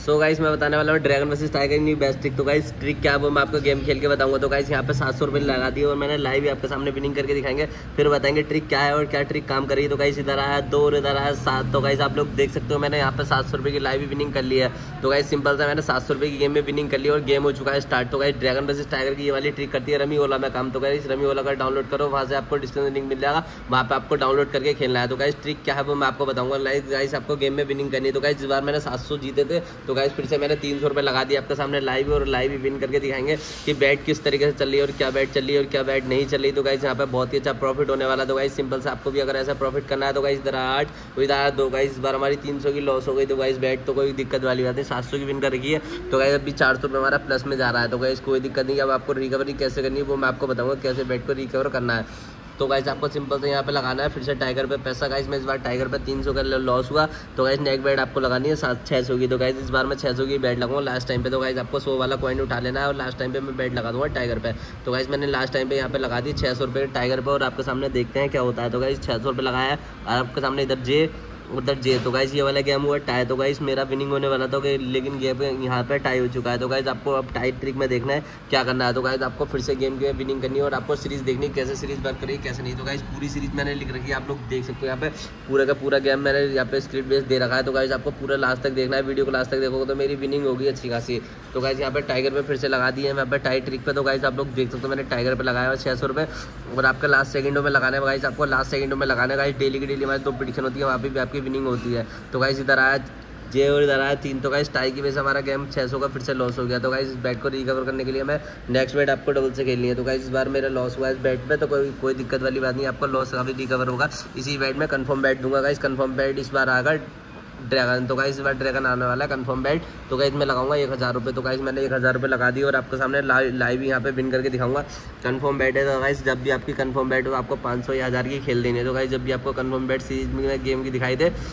So guys मैं बताने वाला हूँ dragon versus tiger new best trick. तो गाइस ट्रिक क्या है वो मैं आपको गेम खेल के बताऊंगा। तो गाइस यहाँ पे 700 रुपये लगा दी और मैंने लाइव ही आपके सामने विनिंग करके दिखाएंगे, फिर बताएंगे ट्रिक क्या है और क्या ट्रिक काम करी। तो गाइस इधर आया 2 और इधर आया 7। तो गाइस आप लोग देख सकते हो मैंने यहाँ पे 700 रुपये की लाइव भी विनिंग कर ली है। तो गाइस सिंपल सा मैंने 700 रुपये की गेम में विनिंग कर ली और गेम हो चुका है स्टार्ट। तो गाइस ड्रैगन वर्सेस टाइगर की ये वाली ट्रिक करती है रमी ओला में काम। तो गाइस रमी ओला का डाउनलोड करो, वहाँ से आपको डिस्क्रिप्शन लिंक मिल जाएगा, वहाँ पे आपको डाउनलोड करके खेलना है। तो गाइस ट्रिक क्या है वो मैं आपको बताऊंगा। गाइस आपको गेम में विनिंग करनी है। तो गाइस इस बार मैंने 700 जीते थे, तो गाइस फिर से मैंने 300 रुपये लगा दिया आपके सामने लाइव, और लाइव ही विन करके दिखाएंगे कि बैट किस तरीके से चल रही है और क्या बैट चल रही है और क्या बैट नहीं चल रही। तो गाइस यहाँ पे बहुत ही अच्छा प्रॉफिट होने वाला है। तो गाइस सिंपल से आपको भी अगर ऐसा प्रॉफिट करना है तो गाइस इधर 8 इधर आया 2। गाइस इस बार हमारी 300 की लॉस हो गई। तो गाइस बैट तो कोई दिक्कत वाली बात नहीं, 700 की विन कर रखी है। तो गाइस अभी 400 रुपये हमारा प्लस में जा रहा है। तो गाइस कोई दिक्कत नहीं है। अब आपको रिकवरी कैसे करनी है वो मैं आपको बताऊँगा, कैसे बैट को रिकवर करना है। तो गाइस आपको सिंपल से यहाँ पे लगाना है फिर से टाइगर पे पैसा। गाइस मैं इस बार टाइगर पे 300 का लॉस हुआ। तो गाइस नेक बैट आपको लगानी है 600 की। तो गाइस इस बार मैं 600 की बैट लगाऊंगा लास्ट टाइम पे। तो गाइस आपको 100 वाला कॉइन उठा लेना है और लास्ट टाइम पे मैं बैट लगा दूंगा टाइगर पे। तो गाइस मैंने लास्ट टाइम पे यहाँ पे लगा दी 600 रुपये टाइगर पे और आपके सामने देखते हैं क्या होता है। तो गाइस 600 रुपये लगाया और आपके सामने इधर जे उधर जे। तो गाइस ये वाला गेम हुआ टाई। तो गाइस मेरा विनिंग होने वाला था लेकिन गेम यहाँ पे टाई हो चुका है। तो गाइस आपको अब टाई ट्रिक में देखना है क्या करना है। तो गाइस आपको फिर से गेम की विनिंग करनी है और आपको सीरीज देखनी है कैसे सीरीज वर्क करेगी कैसे नहीं। तो गाइस पूरी सीरीज मैंने लिख रखी है, आप लोग देख सकते हो यहाँ पे पूरा का पूरा गेम मैंने यहाँ पे स्क्रिप्ट बेस दे रखा है। तो गाइस आपको पूरा लास्ट तक देखना है, वीडियो को लास्ट तक देखोगे तो मेरी विनिंग होगी अच्छी खासी। तो गाइस यहाँ पे टाइगर पे फिर से लगा दी है यहाँ पे टाई ट्रिक पे। तो गाइस आप लोग देख सकते हो मैंने टाइगर पे लगाया हुआ 600 रुपये और आपके लास्ट सेकंडों में लगाना है। गाइस आपको लास्ट सेकंडों में लगाना है। गाइस डेली की डेली हमारी 2 प्रेडिक्शन होती है, वहाँ पे भी आपकी विनिंग होती है। तो गाइस इधर आया जे और इधर आया 3। तो गाइस टाई की वजह से हमारा गेम 600 का फिर से लॉस हो गया। तो गाइस इस बैट को रिकवर करने के लिए मैं नेक्स्ट बैट आपको डबल से खेलनी है। तो गाइस इस बार मेरा लॉस हुआ है इस बैट पे, तो कोई दिक्कत वाली बात नहीं, आपका लॉस काफ़ी रिकवर होगा। इसी बैट में कंफर्म बैट दूंगा। गाइस कंफर्म बैट इस बार आएगा ड्रैगन। तो गाइस इस बार ड्रैगन आने वाला है कंफर्म बैट। तो गाइस मैं लगाऊंगा 1000 रुपये। तो गाइस मैंने 1000 रुपये लगा दी और आपके सामने लाइव यहाँ पे विन करके दिखाऊंगा। कंफर्म बैट है। तो गाइस जब भी आपकी कंफर्म बैट हो आपको 500 या 1000 की खेल देनी है। तो गाइस जब भी आपको कंफर्म बैट सीरीज में गेम की दिखाई दे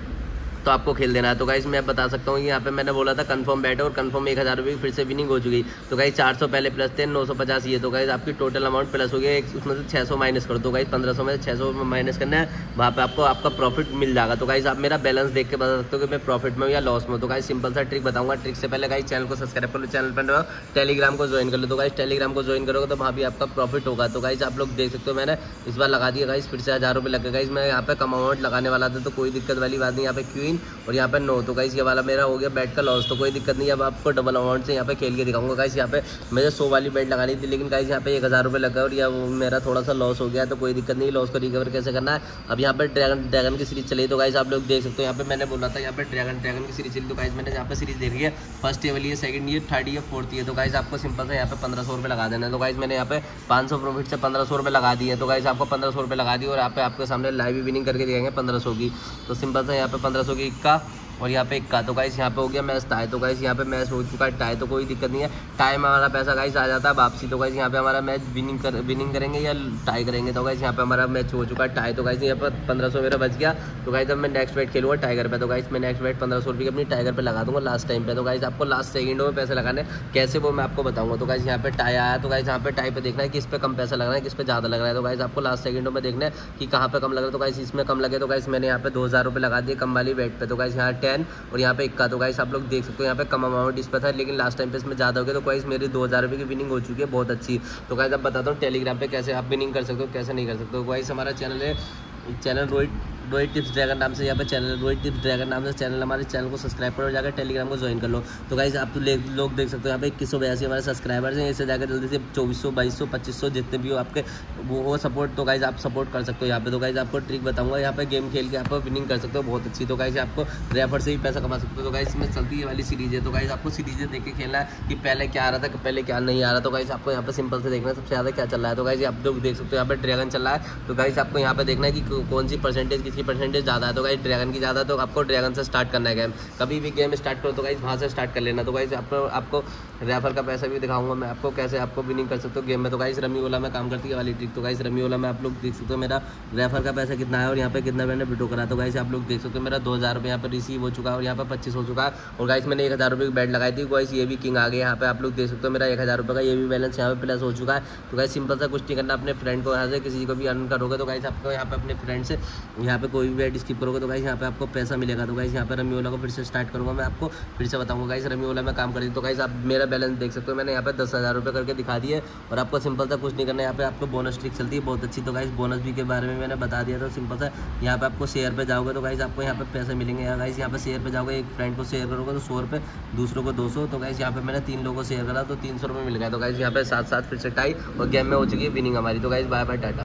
तो आपको खेल देना है। तो गाइस मैं बता सकता हूँ कि यहाँ पे मैंने बोला था कंफर्म बैट है और कंफर्म 1000 रुपये की फिर से विनिंग हो चुकी। तो गाइस 400 पहले प्लस थे 950 ये। तो गाइस आपकी टोटल अमाउंट प्लस हो गया, उसमें से 600 माइनस कर दो। गाइस 1500 में 600 माइनस करना है, वहाँ पे आपको आपका प्रॉफिट मिल जाएगा। तो गाइस आप मेरा बैलेंस देख के बता सकते हो कि मैं प्रॉफिट में या लॉस में। तो गाइस सिंपल सा ट्रिक बताऊंगा। ट्रिक से पहले गाइस चैनल को सब्सक्राइब कर लो, चैनल पर टेलीग्राम को ज्वाइन कर लो। तो गाइस टेलीग्राम को ज्वाइन करोगे तो वहाँ भी आपका प्रॉफिट होगा। तो गाइस आप लोग देख सकते हो मैंने इस बार लगा दिया गाइस फिर से 1000 रुपये लगे। गाइस मैं यहाँ पे कम अमाउंट लगाने वाला था तो कोई दिक्कत वाली बात नहीं। यहाँ पे क्वीन और यहाँ पे 9। तो गाइस ये वाला मेरा हो गया बैट का लॉस, तो कोई दिक्कत नहीं। अब आपको डबल अमाउंट से यहाँ पे खेल के दिखाऊंगा। गाइस यहाँ पे मुझे 100 वाली बैट लगानी थी लेकिन गाइस यहाँ पे 1000 रुपये लगा और यह मेरा थोड़ा सा लॉस हो गया। तो कोई दिक्कत नहीं, लॉस को रिकवर कैसे करना है। अब यहाँ पे ड्रैगन की सीरीज चली। तो गाइस आप लोग देख सकते हो यहाँ पे मैंने बोला था यहाँ पे ड्रैगन की सीरीज चली। तो गाइस मैंने यहाँ पे सीरीज दे रही है, फर्स्ट ये वाली है, सेकंड ये, थर्ड ये, फोर्थ ये। तो गाइस आपको सिंपल से यहाँ पे 1500 रुपये लगा देना है। तो गाइस मैंने यहाँ पे 500 प्रॉफिट से 1500 रुपये लगा दिए। तो गाइस आपको 1500 रुपये लगा दी और यहाँ पे आपके सामने लाइव विनिंग करके दिखाएंगे 1500 की। तो सिंपल से यहाँ पे 1500 की इक्का और यहाँ पे इक्का। तो गाइस यहाँ पे हो गया मैच टाई। तो गाइस यहाँ पे मैच हो चुका है टाई, तो कोई दिक्कत नहीं है। टाई में हमारा पैसा गाइस आ जाता है वापसी। तो गाइस यहाँ पे हमारा मैच विनिंग करेंगे या टाई करेंगे। तो गाइस यहाँ पे हमारा मैच हो चुका है टाई। तो गाइस यहाँ पर 1500 मेरा बच गया। तो गाइस अब मैं नेक्स्ट बैट खेलूंगा टाइगर पे। तो गाइस मैं नेक्स्ट बैट 1500 रुपये की अपनी टाइगर पे लगा दूंगा लास्ट टाइम पे। तो गाइस आपको लास्ट सेकंडों में पैसे लगाने कैसे वो मैं आपको बताऊंगा। तो गाइस यहाँ पे टाई आया। तो गाइस यहाँ पे टाई पे देखना है कि इस पे कम पैसा लग रहा है किस पे ज़्यादा लग रहा है। तो गाइस आपको लास्ट सेकंडों में देखना है कि कहाँ पे कम लग रहा है। तो गाइस इसमें कम लगे। तो गाइस मैंने यहाँ पे 2000 रुपये लगा दिए कम वाली बैट पे। तो गाइस यहाँ 10 और यहाँ पे इक्का। तो गाइस आप लोग देख सकते हो यहाँ पे कम अमाउंट इस पे था लेकिन लास्ट टाइम पे इसमें ज़्यादा हो गया। तो गाइस मेरी 2000 रुपये की विनिंग हो चुकी है बहुत अच्छी। तो गाइस अब बताता हूँ टेलीग्राम पे कैसे आप विनिंग कर सकते हो कैसे नहीं कर सकते हो। गाइस हमारा चैनल है, चैनल रोहित टिप्स ड्रैगन नाम से, यहाँ पे चैनल रोहित टिप्स ड्रैगन नाम से चैनल, हमारे चैनल को सब्सक्राइब करो, जाकर टेलीग्राम को ज्वाइन कर लो। तो गाइस आप लोग देख सकते हो यहाँ पे 2182 हमारे सब्सक्राइबर्स हैं। इससे जाकर जल्दी से 2400 2200 2500 जितने भी हो आपके वो सपोर्ट। तो गाइस आप सपोर्ट कर सकते हो यहाँ पे। तो गाइस आपको ट्रिक बताऊंगा, यहाँ पे गेम खेल के आप विनिंग कर सकते हो बहुत अच्छी। तो गाइस आपको रेफर से भी पैसा कमा सकते हो। तो गाइस इसमें चलती है वाली सीरीज है। तो गाइस आपको सीरीजें देख के खेलना है कि पहले क्या आ रहा था पहले क्या नहीं आ रहा। तो गाइस आपको यहाँ पे सिंपल से देखना है सबसे ज़्यादा क्या चल रहा है। तो गाइस आप लोग देख सकते हो यहाँ पे ड्रैगन चल रहा है। तो गाइस आपको यहाँ पे देखना है कि कौन सी परसेंटेज किसकी परसेंटेज ज़्यादा है। तो गाइस ड्रैगन की ज़्यादा, तो आपको ड्रैगन से स्टार्ट करना है गेम। कभी भी गेम स्टार्ट करो तो गाइस वहाँ से स्टार्ट कर लेना। तो गाइस आपको रेफर का पैसा भी दिखाऊंगा मैं आपको, कैसे आपको विनिंग कर सकते हो गेम में। तो गाइस रमी ओला में काम करती है वाली ट्रिक। तो गाइस रमी ओला में आप लोग देख सकते हो मेरा रेफर का पैसा कितना है और यहाँ पे कितना मैंने विड्रॉ करा। तो गाइस आप लोग देख सकते हो मेरा 2000 रुपये यहाँ पर रिसीव हो चुका है और यहाँ पर 25 हो चुका है। और गाइस मैंने 1000 रुपये की बैट लगाई थी गाइस, ये भी किंग आ गया यहाँ पे। आप लोग देख सकते हो मेरा 1000 रुपये का ये भी बैलेंस यहाँ पे प्लस हो चुका है। तो गाइस सिंपल सा कुछ नहीं करना, अपने फ्रेंड को यहाँ से किसी को भी अर्न करोगे तो गाइस आपको यहाँ पे अपने फ्रेंड से यहाँ पे कोई भी बैट स्किप करोगे तो गाइस यहाँ पे आपको पैसा मिलेगा। तो गाइस यहाँ पे रमी ओला को फिर से स्टार्ट करूँगा मैं, आपको फिर से बताऊँगा गाइस रमी ओला में काम करी। तो गाइस आप मेरा बैलेंस देख सकते हो, मैंने यहाँ पे 10,000 रुपये करके दिखा दिए और आपको सिंपल सा कुछ नहीं करना। यहाँ पे आपको बोनस ट्रिक चलती है बहुत अच्छी। तो गाइस बोनस भी के बारे में मैंने बता दिया था। सिंपल सा यहाँ पे आपको शेयर पे जाओगे तो गाइस आपको यहाँ पे पैसे मिलेंगे। गाइस यहाँ पे शेयर पे जाओगे, एक फ्रेंड को शेयर करोगे तो 100 रुपये, दूसरों को 200। तो गाइस यहाँ पे मैंने 3 लोगों को शेयर करा तो 300 रुपये मिल गया। तो गाइस यहाँ पे 7-7 फिर से टाई और गेम में हो चुकी है विनिंग हमारी। तो गाइस बाय बाय टाटा।